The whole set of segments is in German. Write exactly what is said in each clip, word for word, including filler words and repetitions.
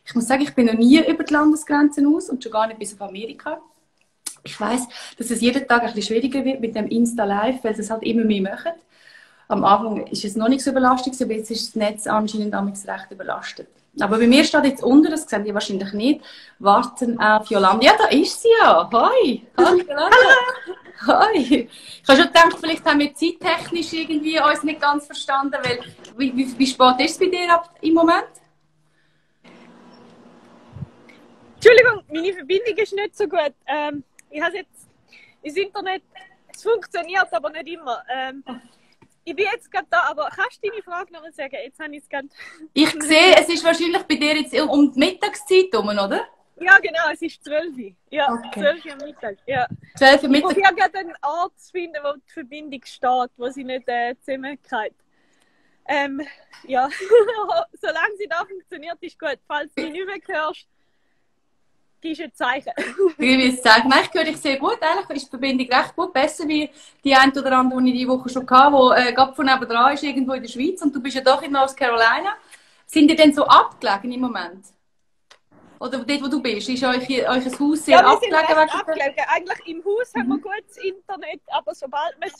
Ich muss sagen, ich bin noch nie über die Landesgrenzen aus und schon gar nicht bis auf Amerika. Ich weiss, dass es jeden Tag ein bisschen schwieriger wird mit dem Insta-Live, weil sie es halt immer mehr machen. Am Anfang ist es noch nicht so überlastet, aber jetzt ist das Netz anscheinend damals recht überlastet. Aber bei mir steht jetzt unten, das sehen die wahrscheinlich nicht, warten auf Jolanda. Ja, da ist sie ja. Hoi. Hallo, Jolanda. Hoi. Ich habe schon gedacht, vielleicht haben wir zeittechnisch irgendwie uns nicht ganz verstanden, weil, wie, wie, wie spät ist es bei dir ab, im Moment? Entschuldigung, meine Verbindung ist nicht so gut. Ähm, ich habe jetzt das Internet, es funktioniert aber nicht immer. Ähm, ich bin jetzt gerade da, aber kannst du deine Frage noch mal sagen? Jetzt habe ich es gerade... Ich sehe, es ist wahrscheinlich bei dir jetzt um die Mittagszeit herum, oder? Ja, genau, es ist zwölf Uhr. Ja, okay. zwölf Uhr am Mittag. Ja. zwölf Uhr Mittag. Ich probiere gerade einen Ort zu finden, wo die Verbindung steht, wo sie nicht äh, zusammengeht. Ähm, ja, solange sie da funktioniert, ist gut. Falls du nicht mehr hörst, gibst du ein Zeichen. Ich will sagen, nein, ich höre dich sehr gut. Eigentlich ist die Verbindung recht gut. Besser wie die eine oder andere, die ich diese Woche schon hatte, die äh, gerade von nebenan ist, irgendwo in der Schweiz. Und du bist ja doch in North Carolina. Sind die denn so abgelegen im Moment? Oder dort, wo du bist? Ist euch, euch ein Haus sehr ja, wir abgelegen? Sind recht abgelegen. Eigentlich im Haus mhm. haben wir gutes Internet, aber sobald man...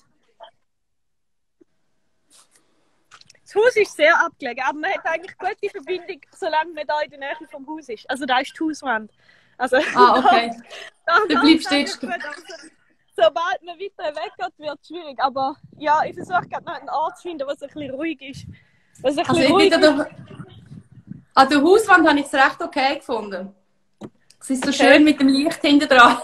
Das Haus ist sehr abgelegen, aber man hat eigentlich gute Verbindung, solange man da in der Nähe vom Haus ist. Also da ist die Hauswand. Also, ah, okay. Da, da, da bleibst du jetzt. Sobald man weiter weggeht, wird es schwierig. Aber ja, ich versuche gerade noch einen Ort zu finden, was ein bisschen ruhig ist. Was ein also bisschen ruhig ist. Der, an der Hauswand habe ich es recht okay gefunden. Es ist so okay. Schön mit dem Licht hinten dran.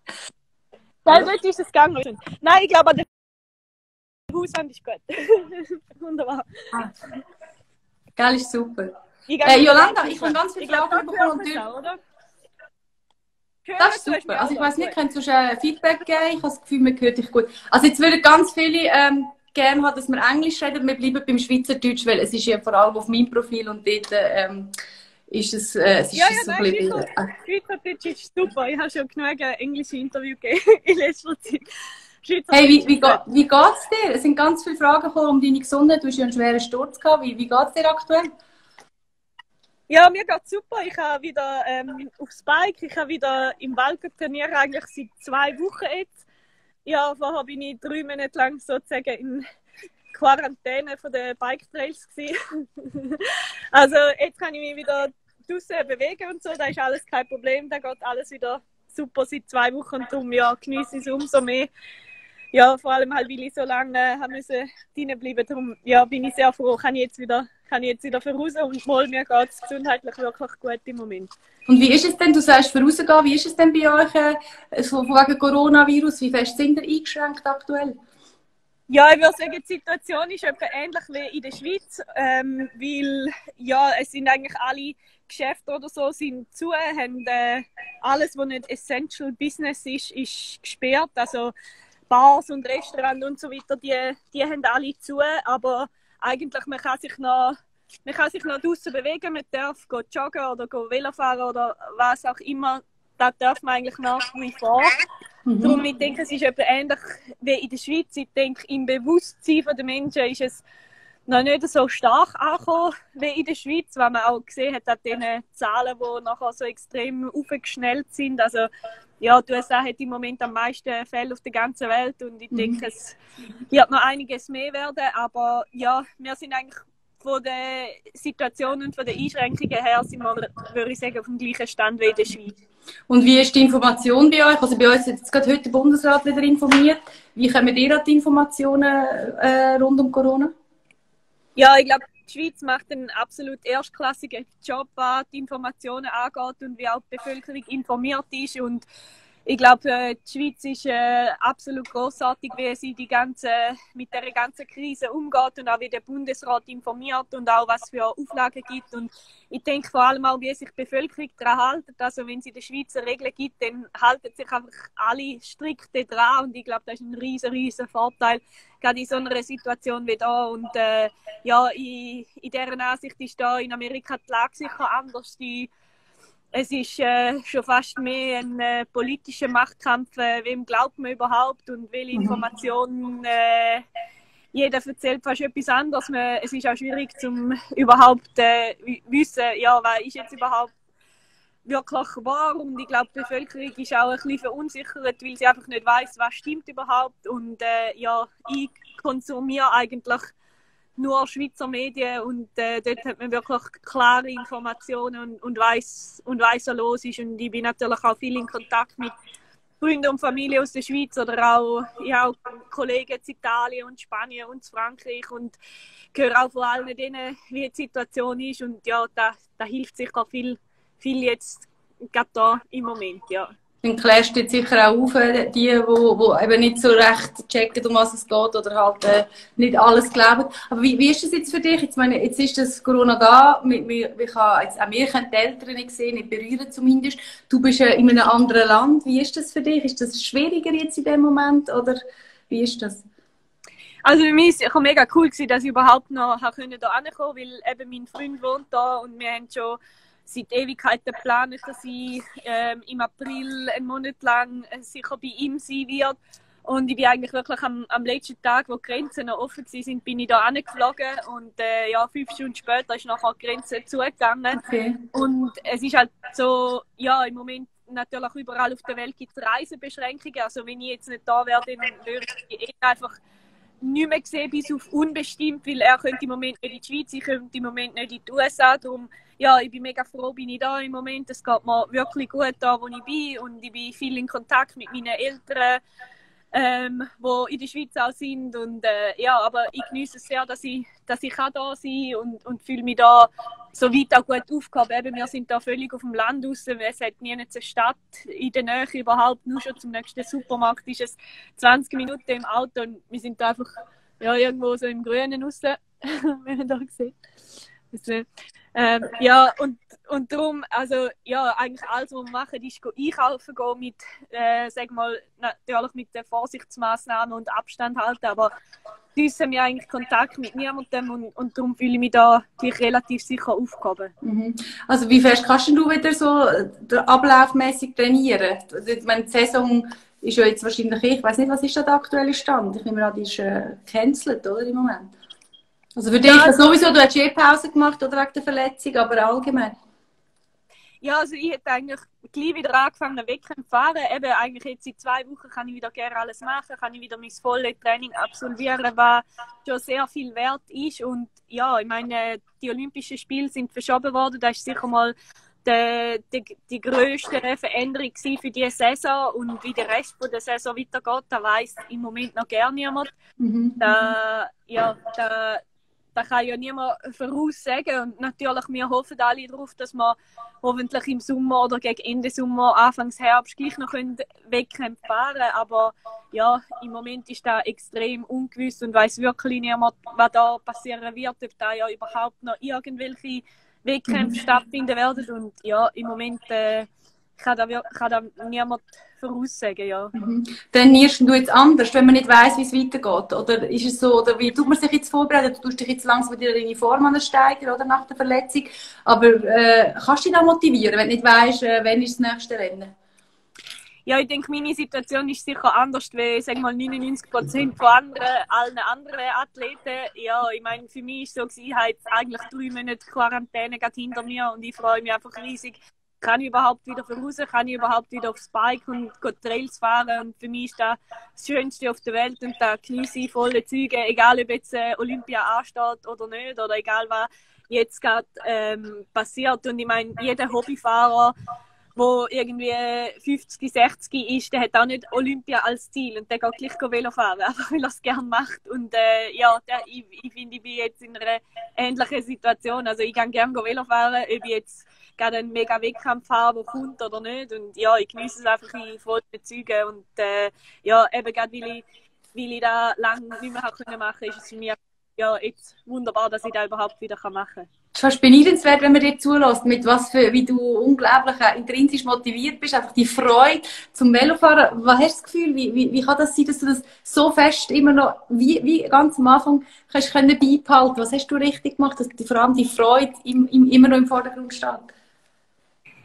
Ja, dort ist es gegangen. Nein, ich glaube, an der Hauswand ist gut. Wunderbar. Ah. Geil, ist super. Äh, Jolanda, ich habe ganz viele Fragen bekommen. Und oder? Das ist super. Also ich weiß nicht, könnt ihr ein Feedback geben? Ich habe das Gefühl, man hört dich gut. Also jetzt würden ganz viele ähm, gerne haben, dass wir Englisch reden. Wir bleiben beim Schweizerdeutsch, weil es ist ja vor allem auf meinem Profil und dort ähm, ist es, äh, es ist ja, es ja, so nein, ein bisschen... Schweizerdeutsch ist super. Ich habe schon genug englische Interviews gegeben in letzter Zeit. Hey, wie, wie, wie geht es dir? Es sind ganz viele Fragen gekommen um deine Gesundheit. Du hast ja einen schweren Sturz gehabt. Wie, wie geht es dir aktuell? Ja, mir geht's super. Ich habe wieder ähm, aufs Bike, ich habe wieder im Wald trainiert, eigentlich seit zwei Wochen jetzt. Ja, vorher bin ich drei Monate lang sozusagen in Quarantäne von den Bike Trails gewesen. Also jetzt kann ich mich wieder draußen bewegen und so, da ist alles kein Problem, da geht alles wieder super seit zwei Wochen und darum ja, genieße ich es umso mehr. Ja, vor allem halt, weil ich so lange äh, haben müssen drinnen bleiben. Darum ja, bin ich sehr froh, kann ich jetzt wieder, kann ich jetzt wieder voraus und mal mir geht es gesundheitlich wirklich gut im Moment. Und wie ist es denn, du sagst vorausgehen, wie ist es denn bei euch äh, so wegen Coronavirus? Wie fest sind ihr eingeschränkt aktuell? Ja, ich würde sagen, die Situation ist etwa ähnlich wie in der Schweiz, ähm, weil ja, es sind eigentlich alle Geschäfte oder so sind zu, haben äh, alles, was nicht Essential Business ist, ist gesperrt. Also Bars und Restaurants und so weiter, die, die haben alle zu, aber eigentlich man kann sich noch, man kann sich noch draußen bewegen, man darf go joggen oder go Velo fahren oder was auch immer, das darf man eigentlich nach wie vor. Mhm. Darum, ich denke, es ist etwa ähnlich wie in der Schweiz. Ich denke, im Bewusstsein der Menschen ist es noch nicht so stark angekommen wie in der Schweiz, weil man auch gesehen hat, an diesen Zahlen, die nachher so extrem aufgeschnellt sind. Also ja, die U S A hat im Moment am meisten Fälle auf der ganzen Welt und ich denke, mhm. es wird noch einiges mehr werden, aber ja, wir sind eigentlich von der Situation und von den Einschränkungen her sind wir, würde ich sagen, auf dem gleichen Stand wie in der Schweiz. Und wie ist die Information bei euch? Also bei uns ist jetzt gerade heute der Bundesrat wieder informiert. Wie kommen ihr an die Informationen äh, rund um Corona? Ja, ich glaube, die Schweiz macht einen absolut erstklassigen Job, was die Informationen angeht und wie auch die Bevölkerung informiert ist. Und ich glaube, die Schweiz ist äh, absolut großartig, wie sie die ganze, mit der ganzen Krise umgeht und auch wie der Bundesrat informiert und auch was für Auflagen gibt. Und ich denke vor allem auch, wie sich die Bevölkerung daran hält. Also wenn es in der Schweiz Regeln gibt, dann halten sich einfach alle strikt daran. Und ich glaube, das ist ein riesen, riesen Vorteil, gerade in so einer Situation wie da. Und äh, ja, in, in dieser Ansicht ist da in Amerika die Lage sicher anders. Die, Es ist äh, schon fast mehr ein äh, politischer Machtkampf, äh, wem glaubt man überhaupt und welche Informationen. Äh, jeder erzählt fast etwas anderes. Man, es ist auch schwierig, zum überhaupt äh, wissen, ja, was ist jetzt überhaupt wirklich wahr und ich glaube, die Bevölkerung ist auch ein bisschen verunsichert, weil sie einfach nicht weiss, was stimmt überhaupt. Und äh, ja, ich konsumiere eigentlich nur Schweizer Medien und äh, dort hat man wirklich klare Informationen und, und weiss, und weiss, was los ist. Und ich bin natürlich auch viel in Kontakt mit Freunden und Familie aus der Schweiz oder auch, ich habe auch Kollegen in Italien und Spanien und Frankreich und höre auch von allen denen, wie die Situation ist. Und ja, da, da hilft sicher viel, viel jetzt gerade da im Moment, ja. Dann klärst du jetzt sicher auch auf, die, die, die eben nicht so recht checken, um was es geht oder halt äh, nicht alles glauben. Aber wie, wie ist das jetzt für dich? Jetzt, meine, jetzt ist das Corona da, wir, wir, wir kann, jetzt, auch wir können die Eltern nicht sehen, nicht berühren zumindest. Du bist äh, in einem anderen Land. Wie ist das für dich? Ist das schwieriger jetzt in dem Moment oder wie ist das? Also für mich war es mega cool, dass ich überhaupt noch hier hinkommen konnte, weil eben mein Freund wohnt da und wir haben schon seit Ewigkeiten geplant, dass ich ähm, im April einen Monat lang sicher bei ihm sein werde. Und ich bin eigentlich wirklich am, am letzten Tag, wo die Grenzen noch offen waren, bin ich da angeflogen. Und äh, ja, fünf Stunden später ist nachher die Grenze zugegangen. Okay. Und es ist halt so, ja, im Moment natürlich überall auf der Welt gibt es Reisebeschränkungen. Also wenn ich jetzt nicht da wäre, dann würde ich eh einfach nicht mehr sehen bis auf unbestimmt, weil er könnte im Moment nicht in die Schweiz, ich könnte im Moment nicht in die U S A. Darum, ja, ich bin mega froh, bin ich da im Moment. Es geht mir wirklich gut da, wo ich bin und ich bin viel in Kontakt mit meinen Eltern, ähm, die in der Schweiz auch sind. Und äh, ja, aber ich genieße es sehr, dass ich, dass ich auch da sein kann und, und fühle mich da so weit auch gut aufgehoben. Eben, wir sind da völlig auf dem Land raus, es hat nie eine Stadt in der Nähe überhaupt, nur schon zum nächsten Supermarkt ist es zwanzig Minuten im Auto und wir sind da einfach ja, irgendwo so im Grünen raus, wenn man da sieht. Also, ähm, ja, und, und darum, also ja, eigentlich alles, was wir machen, ist einkaufen gehen mit, äh, sag mal, natürlich mit den Vorsichtsmaßnahmen und Abstand halten, aber sonst haben wir eigentlich Kontakt mit niemandem und, und darum fühle ich mich da relativ sicher aufgehoben. Mhm. Also wie fest kannst du wieder so ablaufmäßig trainieren? Ich meine, die Saison ist ja jetzt wahrscheinlich, ich weiß nicht, was ist da der aktuelle Stand? Ich nehme an, die ist äh, gecancelt, oder, im Moment? Also für dich ja, also sowieso, du hast eh Pause gemacht oder wegen der Verletzung, aber allgemein? Ja, also ich hätte eigentlich gleich wieder angefangen, Wettkämpfe zu fahren. Eben eigentlich jetzt in zwei Wochen kann ich wieder gerne alles machen, kann ich wieder mein volles Training absolvieren, was schon sehr viel wert ist. Und ja, ich meine, die Olympischen Spiele sind verschoben worden. Das ist sicher mal die, die, die grösste Veränderung für diese Saison. Und wie der Rest der Saison weitergeht, da weiss im Moment noch gar niemand. Mhm. Da, ja, da, Das kann ja niemand voraussagen. Und natürlich, wir hoffen alle darauf, dass wir hoffentlich im Sommer oder gegen Ende Sommer, Anfangs Herbst gleich noch Wettkämpfe fahren können. Aber ja, im Moment ist das extrem ungewiss und weiss wirklich niemand, was da passieren wird, ob da ja überhaupt noch irgendwelche Wettkämpfe mhm. stattfinden werden. Und ja, im Moment äh, kann, da, kann da niemand voraussagen, ja. Mhm. Trainierst du jetzt anders, wenn man nicht weiss, wie es weitergeht? Oder ist es so, oder wie tut man sich jetzt vorbereiten? Du tust dich jetzt langsam wieder in die Form steigern, oder, nach der Verletzung. Aber äh, kannst du dich da motivieren, wenn du nicht weisst, äh, wann ist das nächste Rennen? Ja, ich denke, meine Situation ist sicher anders, wie sag mal, neunundneunzig Prozent von anderen, allen anderen Athleten. Ja, ich meine, für mich ist es so, ich habe jetzt eigentlich drei Monate Quarantäne gerade hinter mir und ich freue mich einfach riesig. Kann ich überhaupt wieder voraus? Kann ich überhaupt wieder aufs Bike und Trails fahren? Und für mich ist das das Schönste auf der Welt und da genieße ich volle Züge, egal ob jetzt äh, Olympia ansteht oder nicht, oder egal was jetzt gerade ähm, passiert. Und ich meine, jeder Hobbyfahrer, der irgendwie fünfzig, sechzig ist, der hat auch nicht Olympia als Ziel und der geht gleich Velo fahren, einfach weil er es gerne macht. Und äh, ja, der, ich, ich finde, ich bin jetzt in einer ähnlichen Situation. Also ich kann gerne Velo fahren, ob ich jetzt gerade einen mega Wettkampf haben, der kommt oder nicht. Und ja, ich genieße es einfach in vollen Zügen. Und äh, ja, eben gerade weil ich, weil ich da lange nicht mehr machen konnte, ist es für mich ja, jetzt wunderbar, dass ich das überhaupt wieder machen kann. Es ist fast beneidenswert, wenn man dir zulässt, mit was für, wie du unglaublich intrinsisch motiviert bist, einfach die Freude zum Velofahren. Was hast du das Gefühl, wie, wie, wie kann das sein, dass du das so fest immer noch, wie, wie ganz am Anfang, kannst können beibehalten? Was hast du richtig gemacht, dass die, vor allem die Freude im, im, immer noch im Vordergrund steht?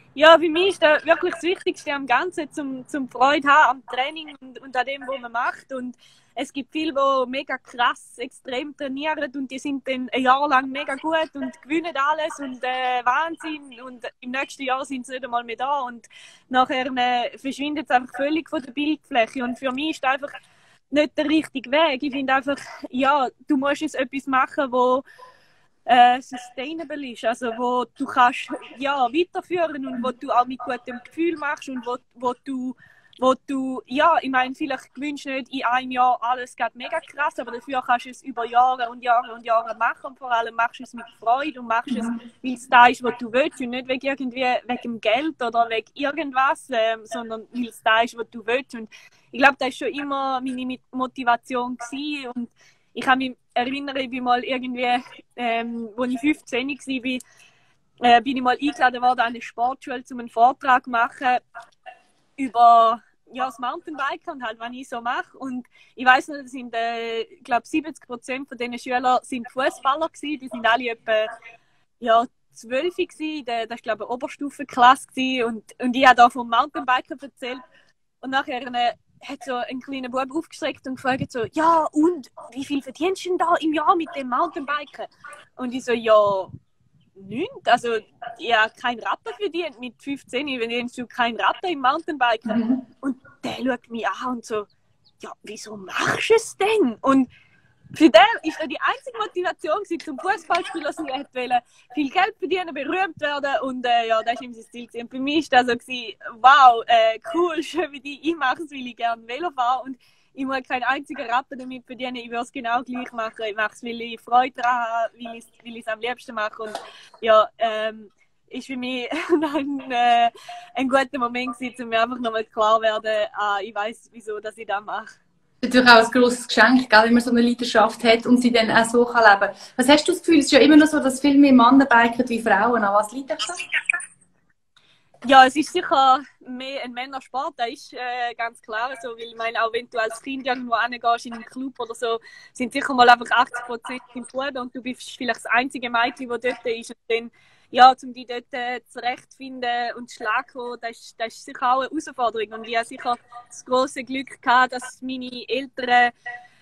Ja, für mich ist das wirklich das Wichtigste am Ganzen, zum, zum Freude haben am Training und, und an dem, was man macht. Und es gibt viele, die mega krass, extrem trainieren und die sind dann ein Jahr lang mega gut und gewinnen alles und äh, Wahnsinn. Und im nächsten Jahr sind sie nicht einmal mehr da und nachher äh, verschwindet es einfach völlig von der Bildfläche. Und für mich ist das einfach nicht der richtige Weg. Ich finde einfach, ja, du musst jetzt etwas machen, wo äh, sustainable ist, also wo du kannst ja, weiterführen und wo du auch mit gutem Gefühl machst und wo, wo du wo du, ja, ich meine, vielleicht gewünscht nicht in einem Jahr alles geht mega krass, aber dafür kannst du es über Jahre und Jahre und Jahre machen und vor allem machst du es mit Freude und machst es, weil es da ist, was du willst und nicht wegen irgendwie wegen dem Geld oder wegen irgendwas, ähm, sondern weil es da ist, was du willst. Und ich glaube, das war schon immer meine Motivation gewesen. Und ich kann mich erinnern, ich bin mal irgendwie, ähm, als ich fünfzehn war, äh, bin ich mal eingeladen worden an eine Sportschule, um einen Vortrag zu machen über ja, das Mountainbiken und halt, was ich so mache. Und ich weiss noch, das sind, äh, ich glaube, siebzig Prozent von diesen Schülern sind Fußballer gewesen. Die sind alle etwa, ja, zwölf gewesen. Das war, glaube ich, eine Oberstufenklasse gewesen. Und, und ich habe da vom Mountainbiken erzählt. Und nachher äh, hat so ein kleiner Bub aufgestreckt und gefragt so, ja, und wie viel verdienst du denn da im Jahr mit dem Mountainbiken? Und ich so, ja, nichts. Also, ich habe keinen Rappen verdient mit fünfzehn, verdienst du keinen Rappen im Mountainbiken. Mhm. Und der schaut mich an und so, ja, wieso machst du es denn? Und für den ist das die einzige Motivation gewesen, zum Fußballspieler sein. Er wollte viel Geld verdienen, berühmt werden und äh, ja, das war ihm sein Ziel gewesen. Und für mich war das so gewesen, wow, äh, cool, schön wie die, ich mache es, weil ich gerne Velo fahre und ich muss keinen einzigen Rappen damit verdienen, ich würde es genau gleich machen. Ich mache es, weil ich Freude daran habe, weil ich weil es am liebsten mache. Und ja, ähm, ist für mich ein, äh, ein guter Moment gewesen, um mir einfach nochmal klar werden, ah, ich weiss, wieso dass ich das mache. Natürlich auch ein grosses Geschenk, gell, wenn man so eine Leidenschaft hat und sie dann auch so kann leben. Was hast du das Gefühl? Es ist ja immer noch so, dass viel mehr Männer biken wie Frauen. An was liegt das? Ja, es ist sicher mehr ein Männersport, das ist äh, ganz klar so, weil ich meine, auch wenn du als Kind irgendwo hingehst in einen Club oder so, sind sicher mal einfach achtzig Prozent im Buben und du bist vielleicht das einzige Mädchen, das dort ist und dann, ja, um dich dort äh, zurechtfinden und zu schlagen, das ist, das ist sicher auch eine Herausforderung und ich habe sicher das große Glück gehabt, dass meine Eltern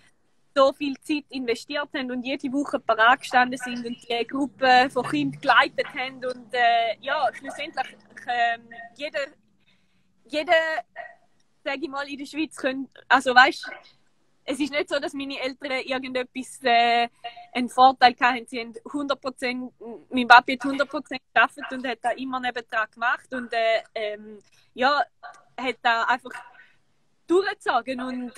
so viel Zeit investiert haben und jede Woche parat gestanden sind und die Gruppe von Kindern geleitet haben und äh, ja, schlussendlich ähm, jeder, jeder, sage ich mal, in der Schweiz können, also weißt, es ist nicht so, dass meine Eltern irgendetwas äh, einen Vorteil hatten. Sie haben hundert Prozent, mein Papi hat hundert Prozent gearbeitet und hat da immer nebendran gemacht und äh, ähm, ja, hat da einfach durchgezogen und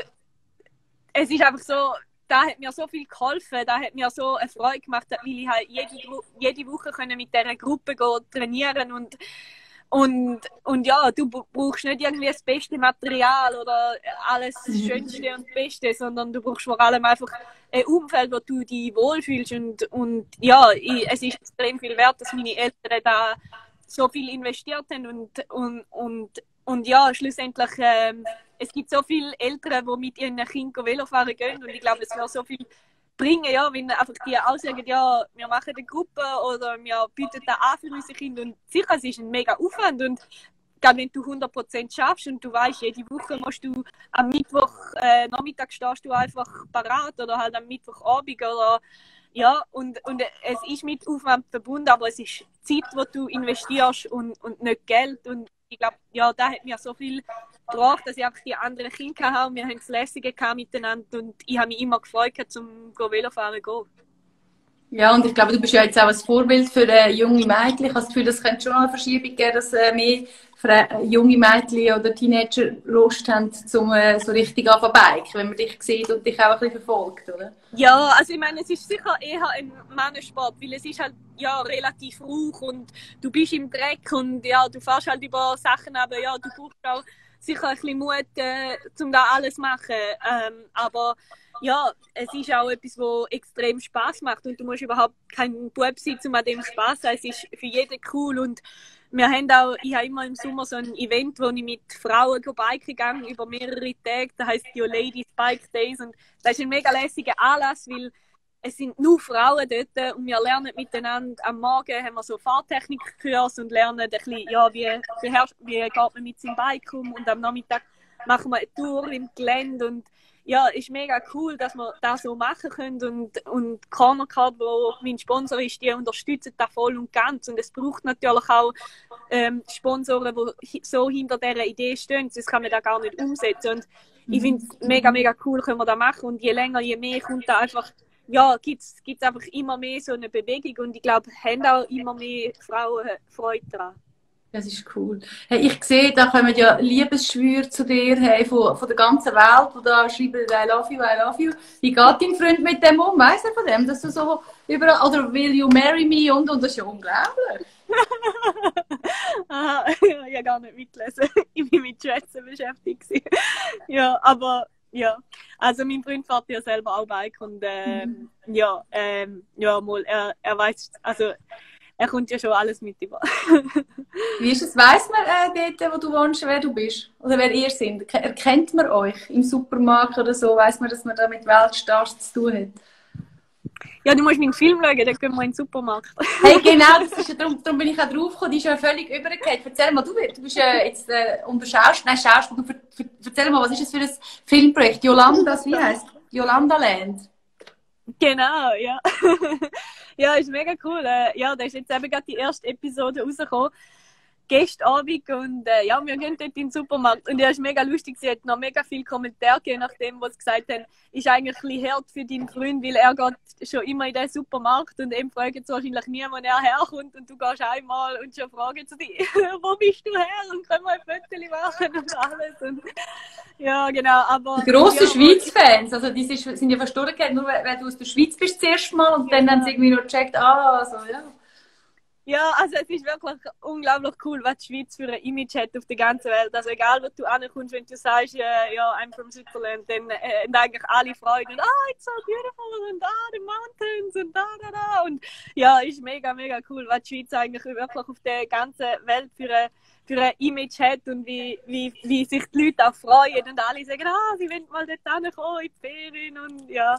es ist einfach so, da hat mir so viel geholfen, da hat mir so eine Freude gemacht, weil ich halt jede, jede Woche können mit dieser Gruppe gehen, trainieren und, und, und ja, du brauchst nicht irgendwie das beste Material oder alles das Schönste und Beste, sondern du brauchst vor allem einfach ein Umfeld, wo du dich wohlfühlst und, und ja, ich, es ist extrem viel wert, dass meine Eltern da so viel investiert haben und, und, und, und ja, schlussendlich ähm, es gibt so viele Eltern, die mit ihren Kindern Velo fahren gehen und ich glaube, es wird so viel bringen, ja, wenn einfach die auch sagen, ja, wir machen eine Gruppe oder wir bieten da an für unsere Kinder und sicher, es ist ein mega Aufwand und gerade wenn du hundert Prozent schaffst und du weißt, jede Woche musst du am Mittwoch äh, Nachmittag stehst du einfach parat oder halt am Mittwochabend oder ja, und, und es ist mit Aufwand verbunden, aber es ist Zeit, die du investierst und, und nicht Geld und ich glaube, ja, da hat mir so viel gebracht, dass ich einfach die anderen Kinder hatte und wir haben das Lässige miteinander und ich habe mich immer gefreut, zum Velofahren zu gehen. Ja, und ich glaube, du bist ja jetzt auch ein Vorbild für äh, junge Mädchen. Ich habe das Gefühl, es könnte schon noch eine Verschiebung geben, dass äh, mehr Fre junge Mädchen oder Teenager Lust haben, zum äh, so richtig anzubiken, wenn man dich sieht und dich auch ein bisschen verfolgt, oder? Ja, also ich meine, es ist sicher eher ein Männersport, weil es ist halt ja relativ rauch und du bist im Dreck und ja, du fährst halt über Sachen, aber ja, du brauchst auch sicher ein bisschen Mut, äh, um da alles zu machen. Ähm, aber ja, es ist auch etwas, was extrem Spaß macht und du musst überhaupt kein Bub sein, um an dem Spaß zu haben. Es ist für jeden cool und wir haben auch, ich habe immer im Sommer so ein Event, wo ich mit Frauen biken gegangen über mehrere Tage. Das heisst die Ladies Bike Days und das ist ein mega lässiger Anlass, weil es sind nur Frauen dort und wir lernen miteinander. Am Morgen haben wir so Fahrtechnikkurs und lernen ein bisschen, ja, wie, wie, wie geht man mit seinem Bike um, und am Nachmittag machen wir eine Tour im Gelände und ja, ist mega cool, dass wir das so machen können, und, und Corner Card, wo mein Sponsor ist, die unterstützen das voll und ganz, und es braucht natürlich auch ähm, Sponsoren, die so hinter dieser Idee stehen, sonst kann man das gar nicht umsetzen, und ich finde es mega, mega cool, können wir das machen, und je länger, je mehr kommt da einfach, ja, gibt es einfach immer mehr so eine Bewegung, und ich glaube, haben auch immer mehr Frauen Freude daran. Das ist cool. Hey, ich sehe, da kommen ja Liebesschwüre zu dir, hey, von, von der ganzen Welt, die da schreiben, I love you, I love you. Wie geht dein Freund mit dem um? Weiss er von dem, dass du so überall, oder will you marry me, und, und das ist ja unglaublich. Aha, ich habe gar nicht mitgelesen. Ich bin mit Schätzen beschäftigt. Ja, aber ja, also mein Freund fährt ja selber auch Bike, und ähm, mhm. ja, ähm, ja, mal, er, er weiß, also er kommt ja schon alles mit über. Wie ist es? Weiss man äh, dort, wo du wohnst, wer du bist? Oder wer ihr seid? Erkennt man euch im Supermarkt oder so? Weiss man, dass man da mit Weltstars zu tun hat? Ja, du musst meinen Film schauen, dann gehen wir in den Supermarkt. Hey, genau, das ist ja, darum, darum bin ich auch drauf gekommen, die ist ja völlig übergegangen. Erzähl mal, du, du bist äh, jetzt äh, unter Schaust, nein, Schaust, du, erzähl mal, was ist das für ein Filmprojekt? Yolanda, wie heisst es? Yolanda Land. Genau, ja. Ja, ist mega cool. Ja, da ist jetzt eben gerade die erste Episode rausgekommen. Gestern Abend, und äh, ja, wir gehen dort in den Supermarkt, und er ist mega lustig, sie hat noch mega viele Kommentare gegeben, nachdem was sie gesagt haben, ist eigentlich ein bisschen hart für deinen Freund, weil er geht schon immer in den Supermarkt und ihm fragt jetzt wahrscheinlich nie, wo er herkommt, und du gehst einmal und schon fragen zu dir, wo bist du her, und können wir ein Foto machen und alles. Und, ja, genau, aber... Die grossen ja, Schweiz-Fans, also die sind ja verstorben, nur weil du aus der Schweiz bist das erste Mal, und dann haben sie irgendwie noch gecheckt, ah, also, ja. Ja, also es ist wirklich unglaublich cool, was die Schweiz für ein Image hat auf der ganzen Welt. Also egal, wo du ankommst, wenn du sagst, äh, ja, I'm from Switzerland, dann äh, haben eigentlich alle Freude. Und, ah, it's so beautiful, und ah, the mountains, und da, da, da. Und ja, ist mega, mega cool, was die Schweiz eigentlich wirklich auf der ganzen Welt für ein, für ein Image hat, und wie, wie, wie sich die Leute auch freuen. Und alle sagen, ah, sie wollen mal dort hinkommen, in die Ferien, und ja.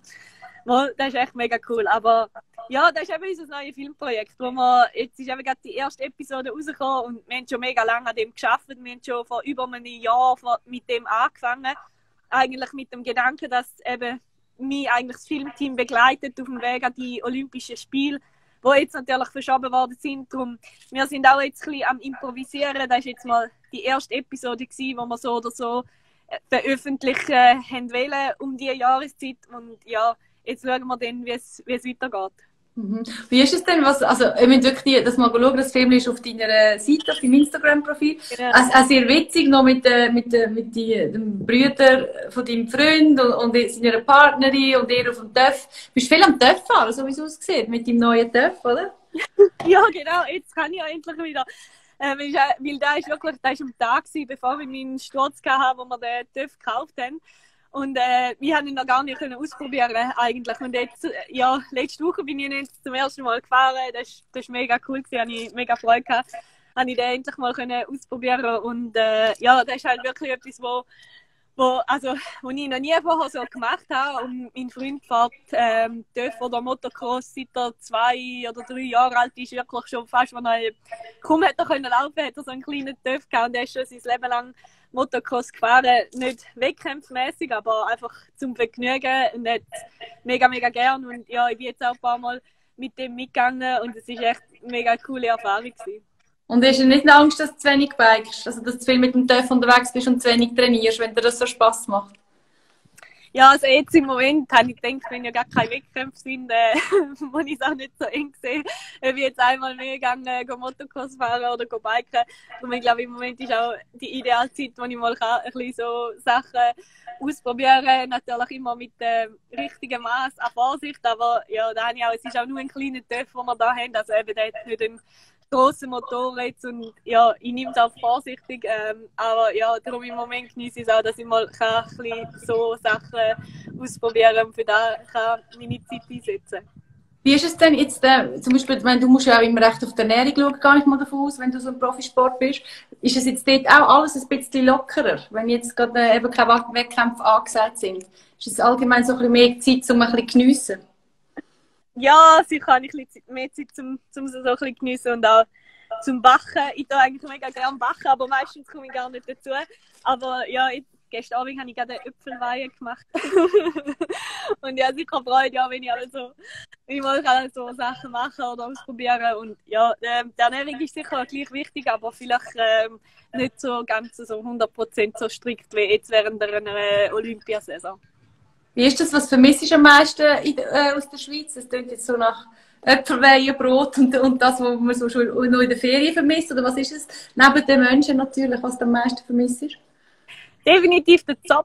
Das ist echt mega cool. Aber ja, das ist eben unser neues Filmprojekt, wo wir, jetzt ist eben gerade die erste Episode rausgekommen, und wir haben schon mega lange an dem gearbeitet. Wir haben schon vor über einem Jahr mit dem angefangen. Eigentlich mit dem Gedanken, dass eben mich eigentlich das Filmteam begleitet auf dem Weg an die Olympischen Spiele, die jetzt natürlich verschoben worden sind. Darum, wir sind auch jetzt ein bisschen am Improvisieren. Das war jetzt mal die erste Episode gewesen, wo wir so oder so veröffentlichen haben wollen um diese Jahreszeit. Und ja, jetzt schauen wir dann, wie es, wie es weitergeht. Mhm. Wie ist es denn, was, also, ich will wirklich das mal schauen, das Film ist auf deiner Seite, auf deinem Instagram-Profil. Genau. Also, also sehr witzig, noch mit, äh, mit, äh, mit die, den Brüdern von deinem Freund und, und seiner Partnerin und ihr auf dem Töff. Bist du viel am Töff fahren, so wie es aussieht, mit deinem neuen Töff, oder? Ja, genau, jetzt kann ich ja endlich wieder. Äh, weil, weil da ist wirklich, da ist am Tag gewesen, bevor wir meinen Sturz hatten, wo wir den Töff gekauft haben. Und äh, wir haben ihn noch gar nicht können ausprobieren eigentlich. Und jetzt, ja, letzte Woche bin ich jetzt zum ersten Mal gefahren. Das, das war mega cool gewesen, habe ich mega Freude gehabt. Habe ich den endlich mal können ausprobieren. Und äh, ja, das ist halt wirklich etwas, wo, wo, also, wo ich noch nie vorher so gemacht habe. Und mein Freund fährt ähm, Töff oder Motocross, seit er zwei oder drei Jahre alt ist, wirklich schon fast, wenn er kaum hätte er können laufen, hat er so einen kleinen Töff gehabt, und er ist schon sein Leben lang Motocross gefahren, nicht wettkampfmäßig, aber einfach zum Vergnügen, und nicht mega, mega gern. Und ja, ich bin jetzt auch ein paar Mal mit dem mitgegangen, und es war echt eine mega coole Erfahrung gewesen. Und hast du nicht Angst, dass du zu wenig bikest? Also, dass du viel mit dem Töff unterwegs bist und zu wenig trainierst, wenn dir das so Spass macht? Ja, also jetzt im Moment habe ich gedacht, wenn ja gar keine Wettkämpfe sind, äh, muss ich es auch nicht so eng sehen. Ich bin jetzt einmal mehr gegangen, äh, Motocross fahren oder go biken. Und ich glaube, im Moment ist auch die Idealzeit, wo ich mal kann, ein bisschen so Sachen ausprobieren kann. Natürlich immer mit dem richtigen Maß an Vorsicht, aber ja, da habe ich auch, es ist auch nur ein kleiner Töff, den wir da haben. Also eben, der hat nicht einen grossen Motor jetzt, und ja, ich nehme es auch vorsichtig, ähm, aber ja, darum im Moment genieße ich es auch, dass ich mal kann, ein bisschen so Sachen ausprobieren und für das kann meine Zeit einsetzen. Wie ist es denn jetzt, äh, zum Beispiel, ich meine, du musst ja auch immer recht auf die Ernährung schauen, gar nicht mal davon aus, wenn du so ein Profisport bist. Ist es jetzt dort auch alles ein bisschen lockerer, wenn jetzt gerade äh, eben keine Wettkämpfe angesagt sind? Ist es allgemein so ein bisschen mehr Zeit, um ein bisschen zu geniessen? Ja, sicher habe ich ein bisschen mehr Zeit, um, um so ein bisschen geniessen und auch zum Backen. Ich tue eigentlich mega gerne backen, aber meistens komme ich gar nicht dazu. Aber ja, ich, gestern Abend habe ich gerade Äpfelweihe gemacht. Und ja, sicher freut ja, wenn ich also immer so Sachen machen oder ausprobieren. Und ja, ähm, die Ernährung ist sicher gleich wichtig, aber vielleicht ähm, nicht so ganz so hundert Prozent so strikt wie jetzt während einer Olympiasaison. Wie ist das, was vermisst du am meisten in, äh, aus der Schweiz? Das klingt jetzt so nach Äpfelweihe, Brot und, und das, was man so schon noch in der Ferien vermisst. Oder was ist es? Neben den Menschen natürlich, was du am meisten vermisst? Definitiv der Zopf.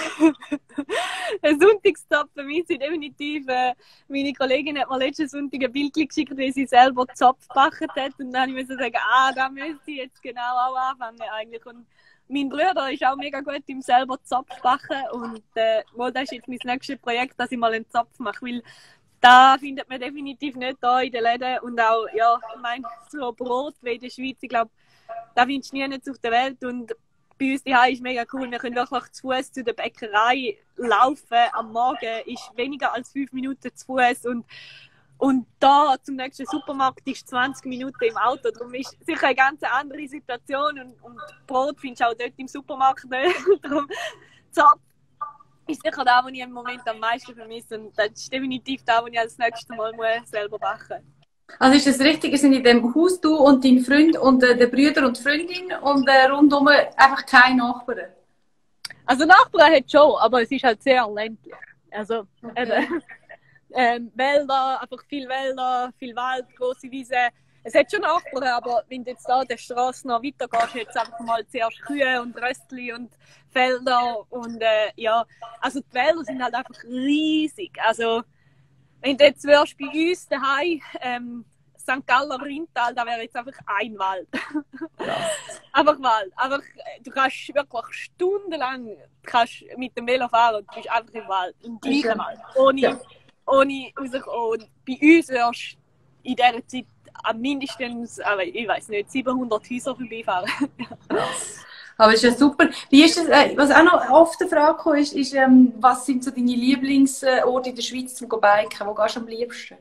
Ein Sonntagszopf für mich sind definitiv. Äh, meine Kollegin hat mir letzten Sonntag ein Bild geschickt, wie sie selber Zopf gebacken hat. Und dann musste ich sagen, ah, da müsste ich jetzt genau auch anfangen eigentlich. Und mein Bruder ist auch mega gut im selber Zopf backen. Und äh, das ist jetzt mein nächstes Projekt, dass ich mal einen Zopf mache. Weil da findet man definitiv nicht da in den Läden. Und auch, ja, ich meine, so Brot wie in der Schweiz, ich glaube, da findest du nie nicht auf der Welt. Und bei uns daheim ist mega cool. Wir können wirklich zu Fuß zu der Bäckerei laufen. Am Morgen ist weniger als fünf Minuten zu Fuß. Und, und da zum nächsten Supermarkt ist zwanzig Minuten im Auto. Darum ist sicher eine ganz andere Situation. Und, und Brot findest du auch dort im Supermarkt nicht. Darum, Zopf ist sicher da, was ich im Moment am meisten vermisse. Und das ist definitiv da, was ich als nächstes Mal muss selber backen muss. Also ist das richtig, ihr seid in dem Haus, du und dein Freund und äh, der Brüder und Freundin und äh, rundum einfach keine Nachbarn? Also Nachbarn hat schon, aber es ist halt sehr ländlich. Also okay. eben, ähm, Wälder, einfach viel Wälder, viel Wald, große Wiese. Es hat schon Nachbarn, aber wenn du jetzt da der Straße noch weitergehst, hat es einfach mal zuerst Kühe und Röstli und Felder und äh, ja, also die Wälder sind halt einfach riesig. Also wenn du jetzt wärst bei uns daheim, ähm, Sankt Galler Rintal, da wäre jetzt einfach ein Wald. Ja. Einfach Wald. Einfach, du kannst wirklich stundenlang kannst mit dem Velo fahren und du bist einfach im Wald. Im gleichen Wald. Ohne, ja. ohne rauszukommen. Bei uns wärst du in dieser Zeit am mindestens, aber ich weiß nicht, siebenhundert Häuser vorbeifahren. Ja. Aber das ist ja super. Wie ist das, äh, was auch noch oft eine Frage kam, ist, ist ähm, was sind so deine Lieblingsorte in der Schweiz zum Biken? Wo gehst du am liebsten?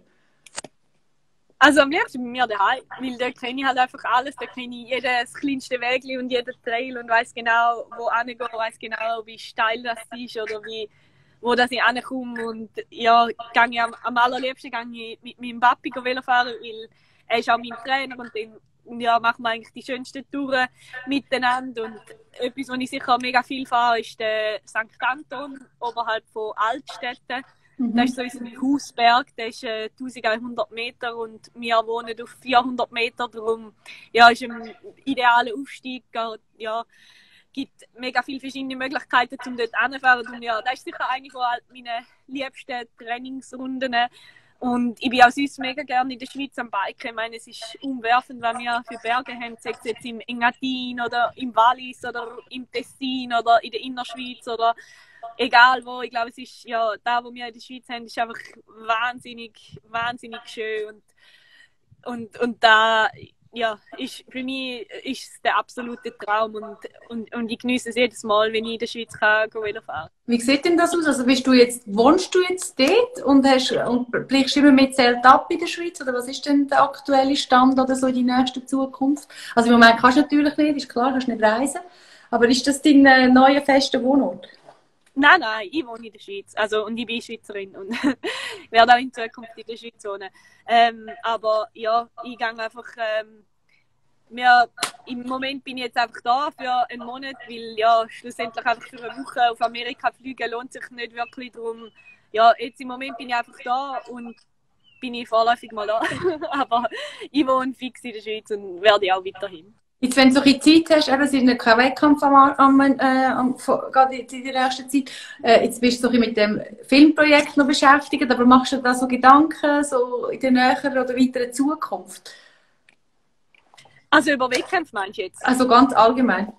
Also am liebsten bei mir daheim, weil da kenne ich halt einfach alles. Da kenne ich jedes kleinste Wägli und jeden Trail und weiß genau, wo ich hingehe, weiß genau, wie steil das ist oder wie, wo dass ich hinkomme. Und ja, gehe ich am, am allerliebsten gehe ich mit meinem Papi Velo fahren, weil er ist auch mein Trainer und dann ja, machen wir eigentlich die schönsten Touren miteinander. Und etwas, was ich sicher mega viel fahre, ist der Sankt Anton, oberhalb von Altstädten. Mhm. Das ist so ein Hausberg, der ist äh, eintausendeinhundert Meter und wir wohnen auf vierhundert Meter. Darum ja, ist ein idealer Aufstieg. Ja, gibt mega viele verschiedene Möglichkeiten, um dort hinzufahren. Und ja, das ist sicher eine von meinen liebsten Trainingsrunden. Und ich bin auch sonst mega gerne in der Schweiz am Biken. Ich meine, es ist umwerfend, wenn wir für Berge haben, sei es jetzt im Engadin oder im Wallis oder im Tessin oder in der Innerschweiz oder egal wo. Ich glaube, es ist ja, da, wo wir in der Schweiz haben, ist einfach wahnsinnig, wahnsinnig schön. Und, und, und da, ja, ist, für mich ist es der absolute Traum und, und, und ich genieße es jedes Mal, wenn ich in der Schweiz kann, Velo fahren. Wie sieht denn das aus? Also bist du jetzt, wohnst du jetzt dort und, hast, und blickst immer mit Zelt ab in der Schweiz? Oder was ist denn der aktuelle Stand oder so in die nächste Zukunft? Also im Moment kannst du natürlich nicht, ist klar, kannst nicht reisen. Aber ist das dein äh, neuer fester Wohnort? Nein, nein, ich wohne in der Schweiz. Also, und ich bin Schweizerin und werde auch in Zukunft in der Schweiz wohnen. Ähm, aber ja, ich gehe einfach. Ähm, wir, Im Moment bin ich jetzt einfach da für einen Monat, weil ja, schlussendlich einfach für eine Woche auf Amerika fliegen lohnt sich nicht wirklich. Darum, ja, jetzt im Moment bin ich einfach da und bin ich vorläufig mal da. Aber ich wohne fix in der Schweiz und werde auch weiterhin. Jetzt, wenn du so ein Zeit hast, eben, es ist nicht kein Wettkampf am, am, äh, am, gerade in der ersten Zeit, äh, jetzt bist du so mit dem Filmprojekt noch beschäftigt, aber machst du da so Gedanken so in der näheren oder weiteren Zukunft? Also über Wettkämpfe meinst du jetzt? Also ganz allgemein?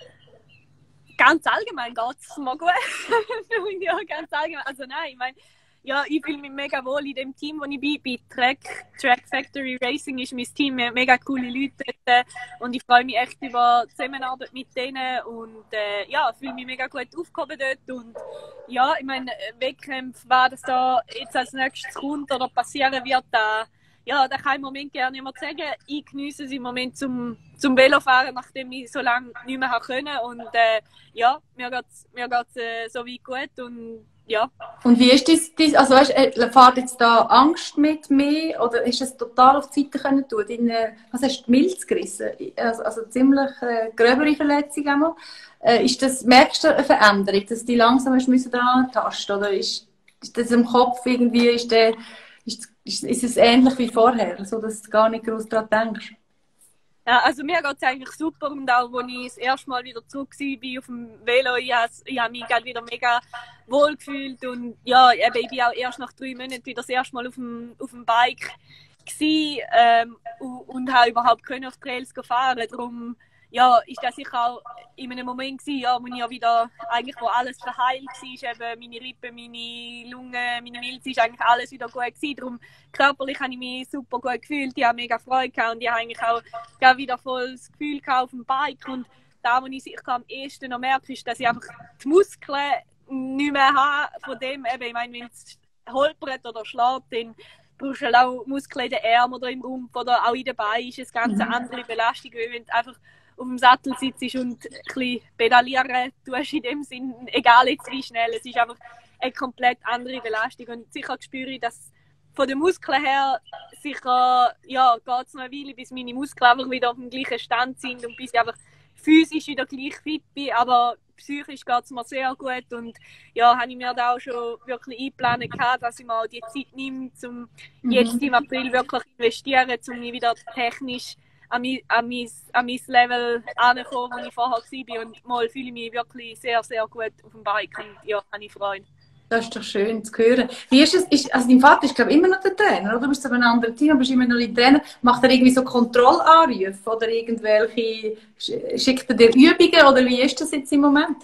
Ganz allgemein geht es mir gut. Ja, ganz allgemein. Also nein, ich meine, ja, ich fühle mich mega wohl in dem Team, wo ich bin. Bei Track, Track Factory Racing ist mein Team, wir haben mega coole Leute dort. Und ich freue mich echt über die Zusammenarbeit mit denen. Und äh, ja, fühle mich mega gut aufgehoben dort. Und ja, ich meine, Wettkämpfe, was das da jetzt als nächstes kommt oder passieren wird, da, ja, da kann ich im Moment gerne nicht mehr sagen. Ich genieße es im Moment zum, zum Velofahren, nachdem ich so lange nicht mehr können. Und äh, ja, mir geht es mir geht's, äh, so weit gut. Und ja. Und wie ist das, das also weißt, äh, fährt jetzt da Angst mit mir oder ist es total auf die Seite können tun? Deine, was hast du, die Milz gerissen? Also, also ziemlich äh, gröbere Verletzung einmal. Äh, ist das, merkst du eine Veränderung, dass die langsam hast müssen daran tasten oder ist, ist das im Kopf irgendwie, ist, der, ist, ist, ist es ähnlich wie vorher, so dass du gar nicht groß daran denkst? Ja, also mir geht es eigentlich super und auch, als ich das erste Mal wieder zurück war auf dem Velo, ich habe ich hab mich gerade wieder mega wohl gefühlt und ja, ich bin auch erst nach drei Monaten wieder das erste Mal auf dem, auf dem Bike gewesen, ähm, und, und habe überhaupt können auf Trails fahren. Darum ja, ist das sicher auch in einem Moment gewesen, ja, wo ich ja wieder, eigentlich wo alles verheilt war, eben meine Rippen, meine Lungen, meine Milz, ist eigentlich alles wieder gut gewesen. Darum körperlich habe ich mich super gut gefühlt, ich habe mega Freude gehabt und ich habe eigentlich auch ja, wieder voll das Gefühl gehabt auf dem Bike. Und da, wo ich sicher am ehesten noch merke, ist, dass ich einfach die Muskeln nicht mehr habe von dem, eben, ich meine, wenn es holpert oder schlägt, dann brauchst du auch Muskeln in den Armen oder im Rumpf oder auch in den Beinen, ist eine ganz andere Belastung, weil wenn du einfach auf dem Sattel sitzt und ein bisschen pedalieren tust in dem Sinn, egal jetzt wie schnell, es ist einfach eine komplett andere Belastung und sicher spüre ich, dass von den Muskeln her sicher, ja, geht es noch eine Weile, bis meine Muskeln einfach wieder auf dem gleichen Stand sind und bis ich einfach physisch wieder gleich fit bin, aber psychisch geht es mir sehr gut und ja, habe ich mir da auch schon wirklich eingeplant gehabt, dass ich mir auch die Zeit nehme, um mhm. jetzt im April wirklich investieren, um mich wieder technisch an mein, an mein, an mein Level anzukommen, wo ich vorher war. Und mal fühle ich mich wirklich sehr, sehr gut auf dem Bike und ja, habe ich Freude. Das ist doch schön zu hören. Wie ist es? Ist, also dein Vater ist, glaube ich, immer noch der Trainer, oder? Du bist auf einem anderen Team, aber bist immer noch der Trainer. Macht er irgendwie so Kontrollanrufe oder irgendwelche, schickt er dir Übungen oder wie ist das jetzt im Moment?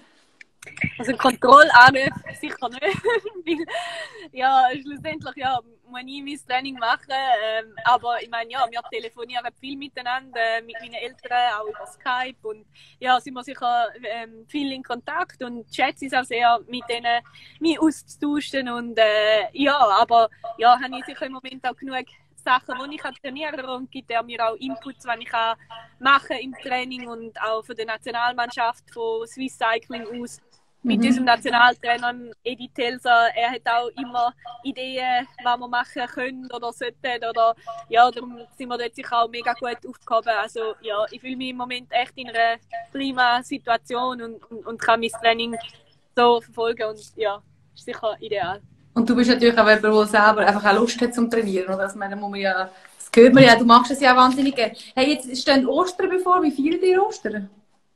Also Kontrollanrufe sicher nicht. Weil, ja, schlussendlich ja, muss ich mein Training machen. Ähm, aber ich meine, ja, wir telefonieren viel miteinander, äh, mit meinen Eltern, auch über Skype. Und ja, sind wir sicher ähm, viel in Kontakt und schätze es auch sehr, mit denen mich auszutauschen. Und äh, ja, aber ja, habe ich sicher im Moment auch genug Sachen, die ich trainieren kann und gibt er mir auch Inputs, was ich kann machen im Training und auch für die Nationalmannschaft von Swiss Cycling aus. Mit mhm. unserem Nationaltrainer Edith Telser, er hat auch immer Ideen, was wir machen können oder sollten. Oder, ja, darum sind wir dort sicher auch mega gut aufgehoben. Also ja, ich fühle mich im Moment echt in einer prima Situation und, und, und kann mein Training so verfolgen und ja, ist sicher ideal. Und du bist natürlich auch jemand, der selber einfach auch Lust hat zum Trainieren. Oder? Das, meine, muss man ja, das hört man ja, du machst es ja wahnsinnig gerne. Hey, jetzt stehen Ostern bevor, wie feiern ihr Ostern?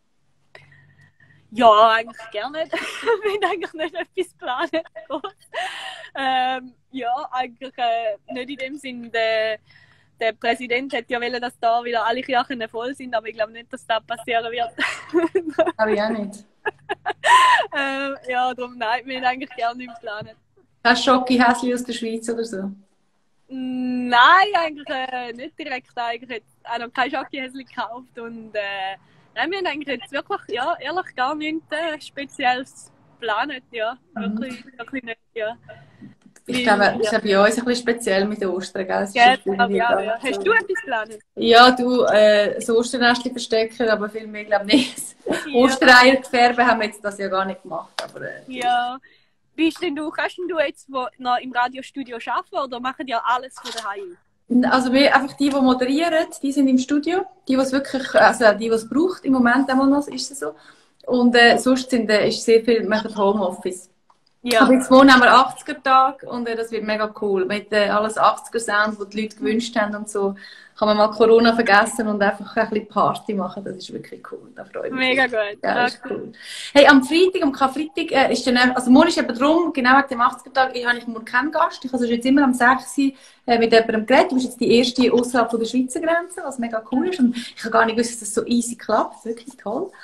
Ja, eigentlich gerne nicht. Ich will eigentlich nicht etwas planen. ähm, ja, eigentlich äh, nicht in dem Sinn. Der, der Präsident hätte ja wollen, dass da wieder alle Kirchen voll sind, aber ich glaube nicht, dass das passieren wird. Aber ich auch nicht. ähm, ja, darum nein, wir will eigentlich gerne nicht planen. Hast du Schoki-Häsli aus der Schweiz oder so? Nein, eigentlich äh, nicht direkt. Eigentlich habe noch kein Schoki-Häsli gekauft und äh, nein, wir haben eigentlich jetzt wirklich, ja, ehrlich gar nichts äh, Spezielles geplant, ja. Wirklich, mhm. wirklich nicht, ja. Ich glaube, es ist ja bei uns ein bisschen speziell mit Ostern, gell? Ja, ja, ja, ja. Hast du etwas geplant? Ja, du, äh, das Osternestchen verstecken, aber viel mehr glaube ich nicht. Ja. Ostereier färben haben wir jetzt das ja gar nicht gemacht. Aber, äh, ja. Bist denn du, kannst du jetzt noch im Radiostudio arbeiten oder machen die alles von daheim? Also wir, einfach die, die moderieren, die sind im Studio. Die, die es wirklich, also die, die es braucht, im Moment einmal noch, ist es so. Und äh, sonst sind, äh, ist sehr viel, machen Homeoffice. Ja. Aber jetzt morgen haben wir achtziger-Tag und äh, das wird mega cool. Mit äh, alles achtziger-Sound, die die Leute gewünscht haben und so, kann man mal Corona vergessen und einfach ein bisschen Party machen. Das ist wirklich cool. Da freue ich mich. Mega gut. Ja, das ist cool. Hey, am Freitag, am Karfreitag, äh, ist dann, also morgen ist eben drum, genau wegen dem achtziger-Tag, ich habe ich morgen keinen Gast. Ich habe also jetzt immer am sechs Uhr äh, mit jemandem geredet. Du bist jetzt die erste außerhalb von der Schweizer Grenze, was mega cool ist. Und ich habe gar nicht gewusst, dass das so easy klappt. Wirklich toll.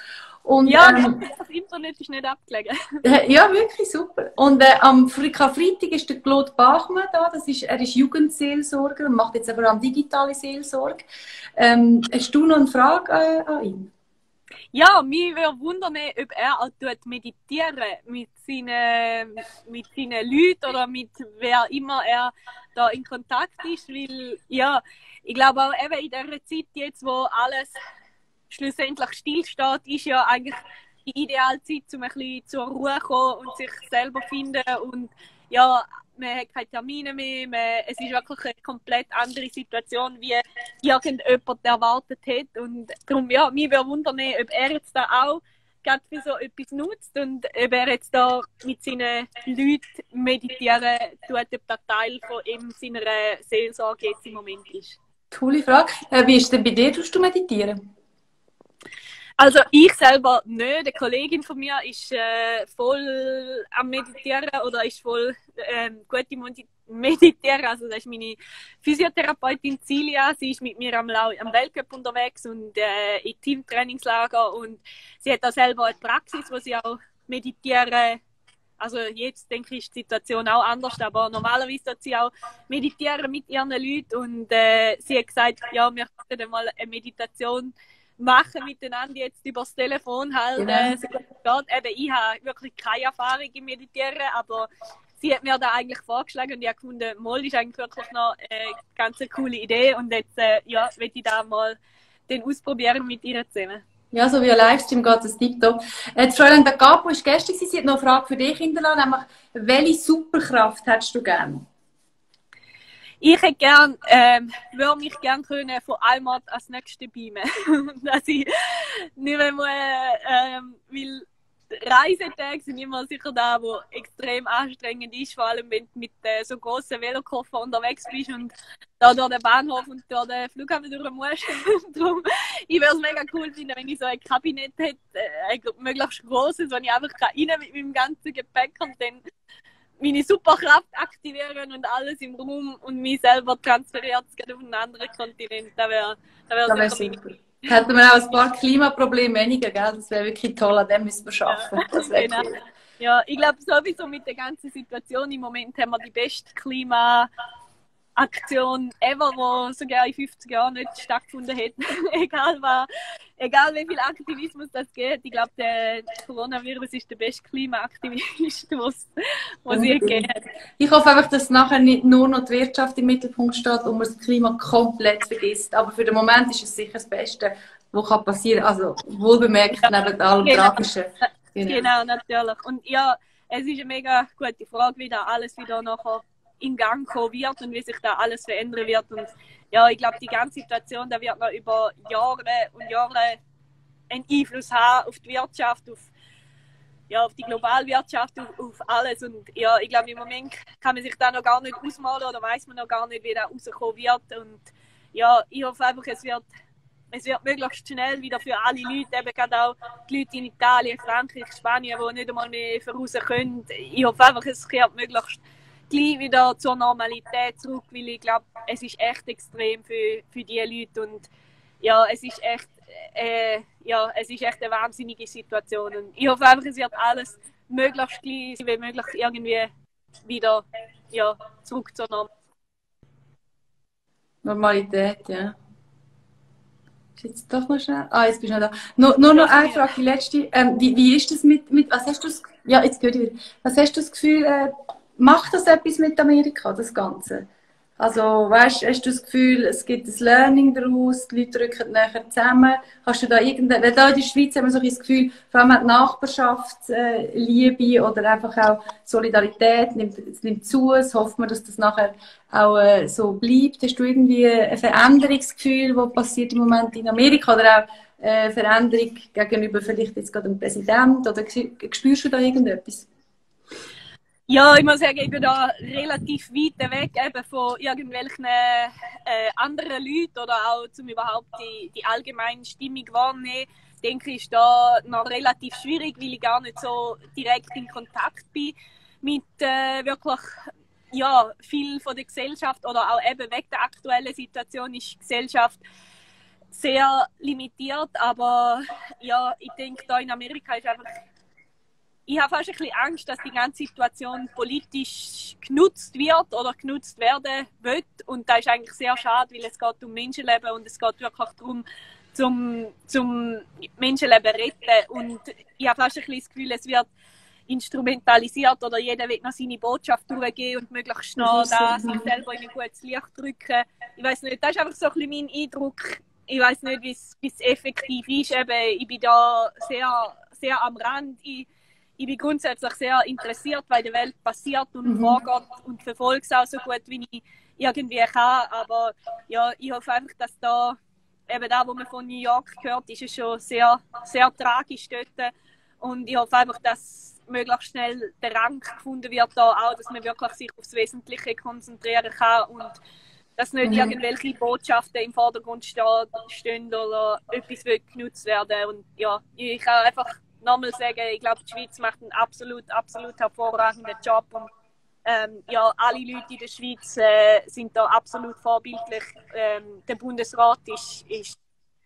Und, Ja, ähm, das Internet ist nicht abgelegen. äh, ja, wirklich super. Und äh, am Fre- Karfreitag ist der Claude Bachmann da. Das ist, er ist Jugendseelsorger und macht jetzt aber auch digitale Seelsorge. Ähm, hast du noch eine Frage äh, an ihn? Ja, mich würde wundern, ob er auch tut meditieren mit seinen, mit seinen Leuten oder mit wer immer er da in Kontakt ist, weil, ja, ich glaube auch eben in dieser Zeit jetzt, wo alles schlussendlich stillsteht, ist ja eigentlich die ideale Zeit, um ein bisschen zur Ruhe zu kommen und sich selber zu finden und ja, man hat keine Termine mehr, man, es ist wirklich eine komplett andere Situation, wie irgendjemand erwartet hat und darum, ja, mich würde wundern, ob er jetzt da auch gerade für so etwas nutzt und ob er jetzt da mit seinen Leuten meditieren tut, ob das Teil von ihm seiner Seelsorge jetzt im Moment ist. Coole Frage. Äh, wie ist denn bei dir, tust du meditieren? Also ich selber nicht. Eine Kollegin von mir ist äh, voll am Meditieren oder ist voll ähm, gut im Meditieren. Also das ist meine Physiotherapeutin Cilia. Sie ist mit mir am, Lau am Weltcup unterwegs und äh, in Teamtrainingslager und sie hat da selber eine Praxis, wo sie auch meditieren. Also jetzt denke ich, ist die Situation auch anders, aber normalerweise hat sie auch meditieren mit ihren Leuten und äh, sie hat gesagt, ja, wir könnten mal eine Meditation machen miteinander jetzt übers Telefon halt, äh, so gut es geht. Eben, ich habe wirklich keine Erfahrung im Meditieren, aber sie hat mir da eigentlich vorgeschlagen und ich habe gefunden, Moll ist eigentlich wirklich noch eine ganz coole Idee und jetzt, äh, ja, will ich da mal den ausprobieren mit ihr zusammen. Ja, so wie ein Livestream geht es tiptop. Äh, die Fräulein Gapo war gestern, sie hat noch eine Frage für dich hinterlassen, nämlich, welche Superkraft hättest du gerne? Ich hätte gern, ähm, würde mich gerne können von Almat als Nächste beamen. Dass ich nicht mehr muss, ähm, weil Reisetage sind immer sicher da, wo extrem anstrengend ist, vor allem wenn du mit äh, so grossen Velokoffer unterwegs bist und da durch den Bahnhof und durch den Flughafen durch musst. Darum, ich würde es mega cool finden, wenn ich so ein Kabinett hätte, äh, ein möglichst grosses, wo ich einfach rein mit meinem ganzen Gepäck und dann meine Superkraft aktivieren und alles im Raum und mich selber transferiert auf einen anderen Kontinent. Das wäre wär das wär super. Hätten wir auch ein paar Klimaprobleme weniger, gell? Das wäre wirklich toll, an dem müssen wir arbeiten. Ja, das wäre genau. cool. Ja, ich glaube sowieso mit der ganzen Situation im Moment haben wir die beste Klimaaktion ever, die sogar in fünfzig Jahren nicht stattgefunden hat. egal, was, egal wie viel Aktivismus das geht. Ich glaube, der Coronavirus ist der beste Klimaaktivist, was es je gegeben hat. Ich hoffe einfach, dass nachher nicht nur noch die Wirtschaft im Mittelpunkt steht und man das Klima komplett vergisst. Aber für den Moment ist es sicher das Beste, was passieren kann. Also wohlbemerkt ja. neben allem genau. Tragischen. Genau. genau, natürlich. Und ja, es ist eine mega gute Frage, wie da alles wieder nachher in Gang kommen wird und wie sich da alles verändern wird. Und ja, ich glaube, die ganze Situation, da wird noch über Jahre und Jahre einen Einfluss haben auf die Wirtschaft, auf, ja, auf die Globalwirtschaft, auf, auf alles. Und ja, ich glaube, im Moment kann man sich da noch gar nicht ausmalen oder weiß man noch gar nicht, wie da rauskommen wird. Und ja, ich hoffe einfach, es wird Es wird möglichst schnell wieder für alle Leute, eben gerade auch die Leute in Italien, Frankreich, Spanien, die nicht einmal mehr voraus können. Ich hoffe einfach, es kehrt möglichst gleich wieder zur Normalität zurück, weil ich glaube, es ist echt extrem für, für die Leute und ja, es ist echt, äh, ja, es ist echt eine wahnsinnige Situation und ich hoffe einfach, es wird alles möglichst gleich, wie möglich irgendwie wieder ja, zurück zur Normalität. Normalität, ja. Jetzt doch noch schnell. Ah, jetzt bist du noch da. Nur, nur noch eine Frage, die letzte. Ähm, wie, wie ist das mit, mit, was hast du das, ja, jetzt gehört wieder. Was hast du das Gefühl, äh, macht das etwas mit Amerika, das Ganze? Also, weißt, hast du das Gefühl, es gibt ein Learning daraus, die Leute rücken näher zusammen? Hast du da irgendeine, weil da in der Schweiz haben wir so ein das Gefühl, vor allem die Nachbarschaftsliebe äh, oder einfach auch Solidarität nimmt, es nimmt zu, es hofft man, dass das nachher auch äh, so bleibt. Hast du irgendwie ein Veränderungsgefühl, was passiert im Moment in Amerika oder auch äh, Veränderung gegenüber vielleicht jetzt gerade dem Präsidenten oder spürst du da irgendetwas? Ja, ich muss sagen, ich bin da relativ weit weg eben von irgendwelchen äh, anderen Leuten oder auch zum überhaupt die, die allgemeine Stimmung wahrnehmen. Denke ich, ist da noch relativ schwierig, weil ich gar nicht so direkt in Kontakt bin mit äh, wirklich ja, viel von der Gesellschaft oder auch eben wegen der aktuellen Situation ist die Gesellschaft sehr limitiert, aber ja, ich denke, da in Amerika ist einfach, ich habe fast ein bisschen Angst, dass die ganze Situation politisch genutzt wird oder genutzt werden wird, und das ist eigentlich sehr schade, weil es geht um Menschenleben und es geht wirklich darum, zum, zum Menschenleben retten, und ich habe fast ein bisschen das Gefühl, es wird instrumentalisiert oder jeder will noch seine Botschaft durchgehen und möglichst noch da sich selber in ein gutes Licht drücken. Ich weiß nicht, das ist einfach so ein bisschen mein Eindruck. Ich weiß nicht, wie es effektiv ist. Eben, ich bin da sehr, sehr am Rand. Ich, ich bin grundsätzlich sehr interessiert, weil die Welt passiert und mhm. vorgeht, und verfolge es auch so gut, wie ich irgendwie kann. Aber ja, ich hoffe einfach, dass da, eben da, wo man von New York hört, ist es schon sehr, sehr tragisch dort. Und ich hoffe einfach, dass möglichst schnell der Rang gefunden wird, da auch, dass man wirklich sich aufs Wesentliche konzentrieren kann und dass nicht mhm. irgendwelche Botschaften im Vordergrund stehen oder etwas will genutzt werden. Und ja, ich kann einfach nochmal sagen, ich glaube, die Schweiz macht einen absolut, absolut hervorragenden Job, und ähm, ja, alle Leute in der Schweiz äh, sind da absolut vorbildlich. Ähm, der Bundesrat ist, ist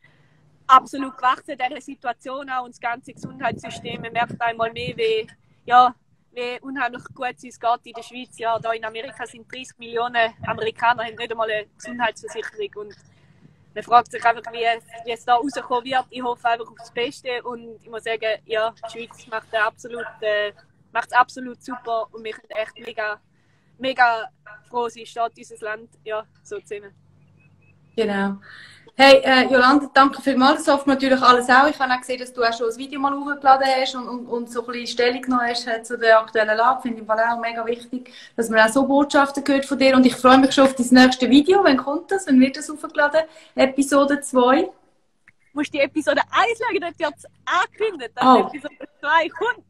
absolut gewachsen in dieser Situation auch, und das ganze Gesundheitssystem. Man merkt einmal mehr, wie, ja, wie unheimlich gut es uns geht in der Schweiz. Ja, da in Amerika sind dreißig Millionen Amerikaner, haben nicht einmal eine Gesundheitsversicherung, und man fragt sich einfach, wie es, wie es da rauskommen wird. Ich hoffe einfach auf das Beste, und ich muss sagen, ja, die Schweiz macht es absolut, äh, absolut super, und wir sind echt mega, mega froh, sie steht dieses Land ja, so zusammen. Genau. Hey, äh, Jolanda, danke vielmals. Das hofft natürlich alles auch. Ich habe auch gesehen, dass du auch schon ein Video mal hochgeladen hast und, und, und so ein bisschen Stellung genommen hast äh, zu der aktuellen Lage. Finde ich auch mega wichtig, dass man auch so Botschaften hört von dir. Und ich freue mich schon auf das nächste Video. Wann kommt das? Wann wird das hochgeladen? Episode zwei? Du musst die Episode eins schauen, dort wird es angekündigt, dass oh. Episode zwei kommt.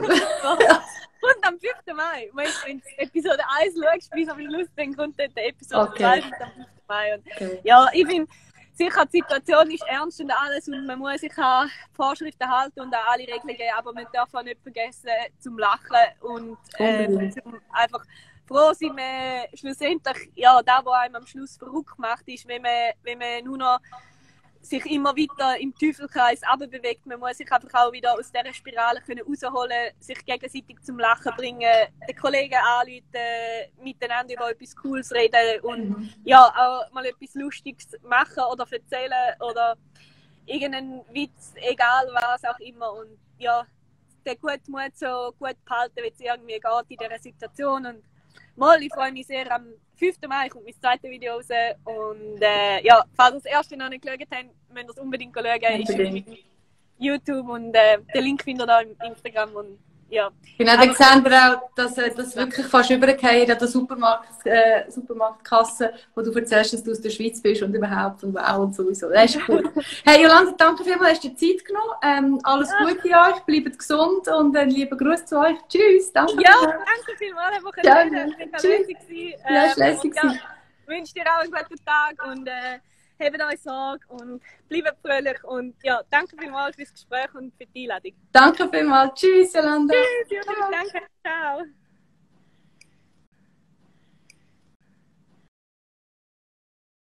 Kommt am fünften Mai. Wenn du Episode eins schaust, bis am Schluss, dann kommt dort Episode okay. zwei am fünften Mai. Und okay. Ja, ich finde, sicher, die Situation ist ernst und alles, und man muss sich an Vorschriften halten und an alle Regelungen, aber man darf auch nicht vergessen, zum Lachen und äh, zum einfach froh sein, man schlussendlich, ja, das, was einem am Schluss verrückt macht, ist, wenn man, wenn man nur noch sich immer weiter im Teufelskreis bewegt. Man muss sich einfach auch wieder aus dieser Spirale können rausholen, sich gegenseitig zum Lachen bringen, den Kollegen anrufen, miteinander über etwas Cooles reden und mhm. ja, auch mal etwas Lustiges machen oder erzählen oder irgendeinen Witz, egal was auch immer. Und ja, den guten Mut so gut behalten, wie es irgendwie geht in dieser Situation. Und mal, ich freue mich sehr, am fünften Mai kommt mein zweites Video raus. Und äh, ja, falls ihr das erste noch nicht geschaut habt, müsst ihr es unbedingt schauen. Unbedingt. Ist YouTube und äh, den Link findet ihr im Instagram. Und, ja. Genau, dann sehen wir auch, dass äh, das wirklich fast übergehen an der Supermarkt, äh, Supermarktkasse, wo du erzählst, dass du aus der Schweiz bist und überhaupt und wow und sowieso. Das ist cool. Hey Jolanda, danke vielmals, hast du dir Zeit genommen. Ähm, alles Gute für euch, bleibt gesund und einen lieben Gruß zu euch. Tschüss, danke. Ja, danke vielmals. Einfach ein lässig gewesen. Ja, es war lässig. Ja, ich wünsche dir auch einen guten Tag und äh, habt euch Sorge und bleibt fröhlich. Und ja, danke vielmals fürs Gespräch und für die Einladung. Danke vielmals. Tschüss, Jolanda. Tschüss, Jolanda. Danke. Ciao.